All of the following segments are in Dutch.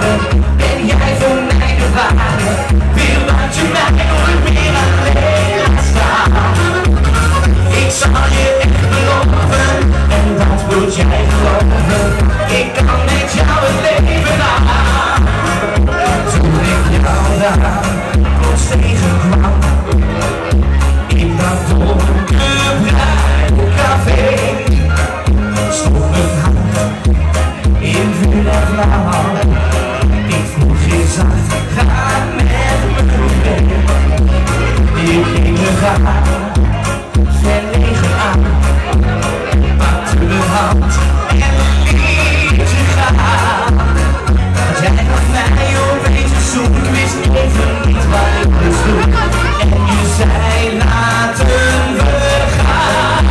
jaren ben jij voor mij de ware. Wil dat je mij nooit meer alleen laat staan. Ik zal je echt beloven en dat moet jij geloven. Ik kan met jou het leven aan. Toen ik jou daar plots tegenkwam in dat donkerbruine café, stond een hand in vuur en vlam. Ik vroeg je zacht, ga met me mee. Je ging me gaan, verlegen aan, pakte de hand en liet je gaan. Want jij gaf mij opeens een zoen, ik wist even niet wat ik moest doen. En je zei laten we gaan.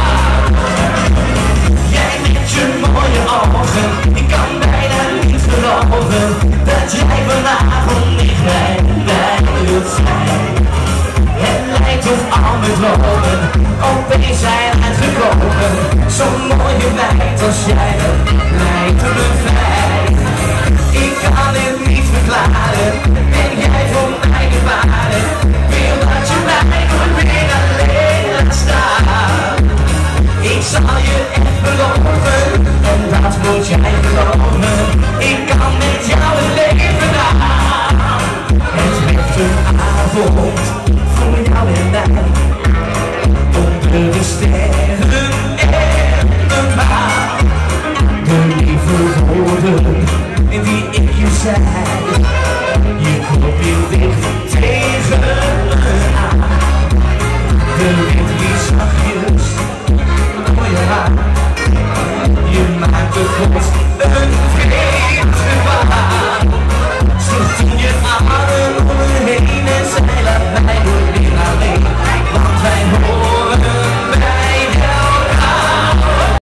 Jij met je mooie ogen, ik kan bijna niet geloven dat jij vanavond niet bij mij wilt zijn. Het lijkt of al mijn dromen opeens zijn uitgekomen. Zo'n mooie meid als jij, dat lijkt me fijn. Ik kan het niet verklaren, ben jij voor mij de ware. Wil dat je mij nooit meer alleen laat staan. Ik zal je echt beloven, en dat moet jij geloven. Ik kan met jou het leven aan. Het werd een avond voor jou en mij, onder de sterren en de maan. De lieve woorden die ik je zei,